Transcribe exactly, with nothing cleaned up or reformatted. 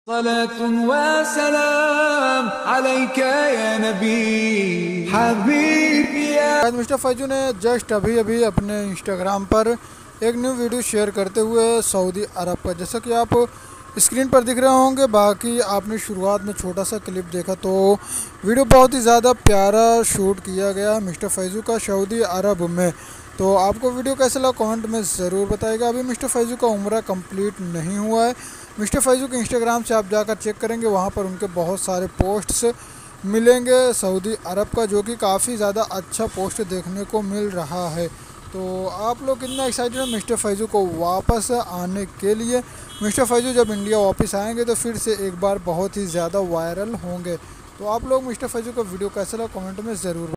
सलातुन व सलाम अलैका या नबी हबीबी या। मिस्टर फैजू ने जस्ट अभी अभी अपने इंस्टाग्राम पर एक न्यू वीडियो शेयर करते हुए सऊदी अरब का, जैसा कि आप स्क्रीन पर दिख रहे होंगे, बाकी आपने शुरुआत में छोटा सा क्लिप देखा तो वीडियो बहुत ही ज़्यादा प्यारा शूट किया गया मिस्टर फैजू का सऊदी अरब में। तो आपको वीडियो कैसा लगा कमेंट में ज़रूर बताइएगा। अभी मिस्टर फैजू का उम्रा कंप्लीट नहीं हुआ है। मिस्टर फैजू के इंस्टाग्राम से आप जाकर चेक करेंगे, वहाँ पर उनके बहुत सारे पोस्ट्स मिलेंगे सऊदी अरब का, जो कि काफ़ी ज़्यादा अच्छा पोस्ट देखने को मिल रहा है। तो आप लोग कितना एक्साइटेड हैं मिस्टर फैजू को वापस आने के लिए। मिस्टर फैजू जब इंडिया वापस आएंगे तो फिर से एक बार बहुत ही ज़्यादा वायरल होंगे। तो आप लोग मिस्टर फैजू का वीडियो कैसा लगा कमेंट में ज़रूर